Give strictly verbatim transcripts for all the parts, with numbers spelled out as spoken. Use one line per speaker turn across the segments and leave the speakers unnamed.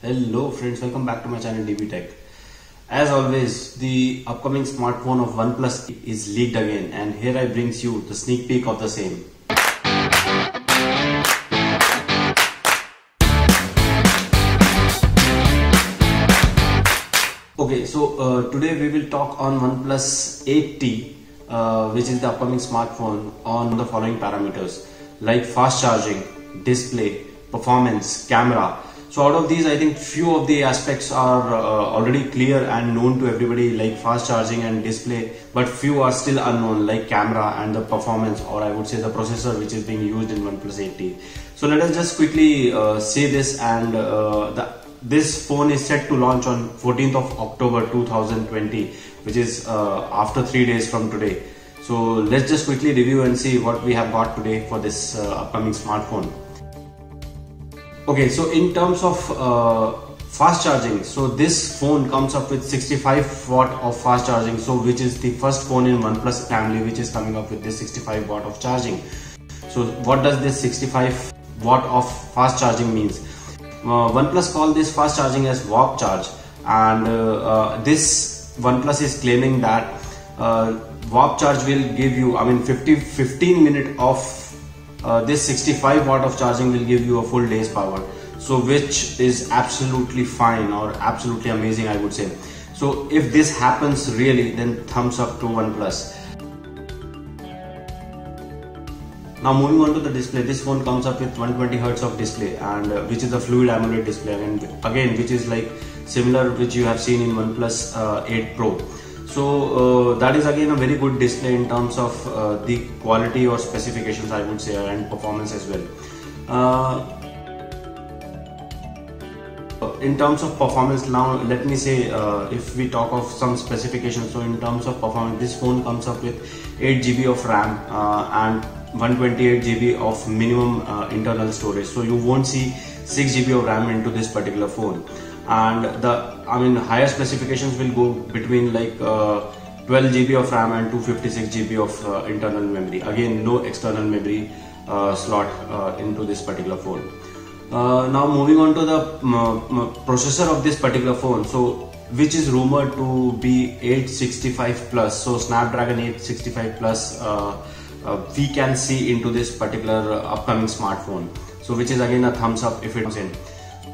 Hello friends, welcome back to my channel D B Tech. As always, the upcoming smartphone of OnePlus is leaked again, and here I brings you the sneak peek of the same. Okay, so uh, today we will talk on OnePlus eight T, uh, which is the upcoming smartphone, on the following parameters like fast charging, display, performance, camera. So out of these, I think few of the aspects are uh, already clear and known to everybody, like fast charging and display, but few are still unknown, like camera and the performance, or I would say the processor which is being used in OnePlus eight T. So let us just quickly uh, say this, and uh, the, this phone is set to launch on fourteenth of October two thousand twenty, which is uh, after three days from today. So let's just quickly review and see what we have got today for this uh, upcoming smartphone. Okay, so in terms of uh, fast charging, so this phone comes up with sixty-five watt of fast charging, so which is the first phone in OnePlus family which is coming up with this sixty-five watt of charging. So what does this sixty-five watt of fast charging means? Uh, OnePlus call this fast charging as warp charge, and uh, uh, this OnePlus is claiming that uh, warp charge will give you, I mean fifty, fifteen minute of Uh, this sixty-five watt of charging will give you a full day's power, so which is absolutely fine or absolutely amazing, I would say. So if this happens really, then thumbs up to OnePlus. Now moving on to the display, this phone comes up with one hundred twenty hertz of display, and uh, which is a fluid AMOLED display, and again which is like similar which you have seen in OnePlus uh, eight Pro. So uh, that is again a very good display in terms of uh, the quality or specifications, I would say, and performance as well. Uh, in terms of performance, now let me say uh, if we talk of some specifications. So in terms of performance, this phone comes up with eight G B of RAM uh, and one hundred twenty-eight G B of minimum uh, internal storage. So you won't see six G B of RAM into this particular phone. And the I mean higher specifications will go between like uh, twelve G B of RAM and two hundred fifty-six G B of uh, internal memory. Again, no external memory uh, slot uh, into this particular phone. Uh, now moving on to the uh, processor of this particular phone, so which is rumored to be eight sixty-five plus. So Snapdragon eight sixty-five plus uh, uh, we can see into this particular uh, upcoming smartphone. So which is again a thumbs up if it comes in.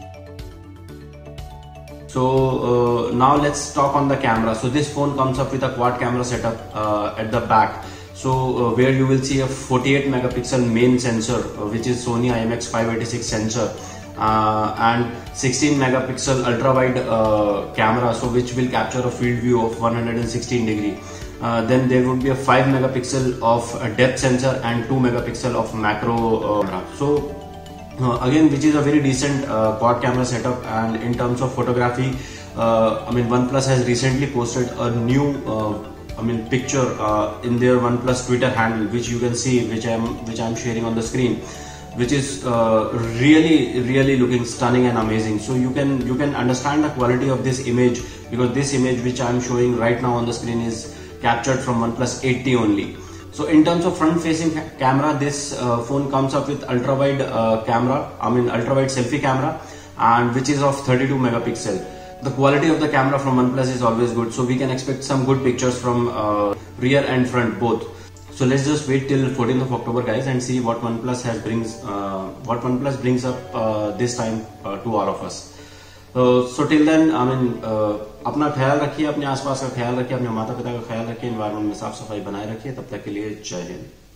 So uh, now let's talk on the camera. So this phone comes up with a quad camera setup uh, at the back. So uh, where you will see a forty-eight megapixel main sensor, uh, which is Sony I M X five eighty-six sensor, uh, and sixteen megapixel ultra wide uh, camera, so which will capture a field view of one hundred sixteen degree. Uh, then there would be a five megapixel of a depth sensor and two megapixel of macro uh, camera. So Uh, again, which is a very decent uh, quad camera setup. And in terms of photography, uh, I mean OnePlus has recently posted a new uh, I mean picture uh, in their OnePlus Twitter handle, which you can see, which I'm which I'm sharing on the screen, which is uh, really really looking stunning and amazing. So you can you can understand the quality of this image, because this image which I'm showing right now on the screen is captured from OnePlus eight T only. So in terms of front facing camera, this uh, phone comes up with ultra wide uh, camera, I mean ultra wide selfie camera, and which is of thirty-two megapixel. The quality of the camera from OnePlus is always good, so we can expect some good pictures from uh, rear and front both. So let's just wait till fourteenth of October guys, and see what OnePlus has brings uh, what OnePlus brings up uh, this time uh, to all of us. Uh, so till then, I mean uh, अपना ख्याल रखिए, अपने आसपास का ख्याल रखिए, अपने माता पिता का ख्याल रखिए, एनवायरमेंट में साफ सफाई बनाए रखिए. तब तक के लिए जय हिंद.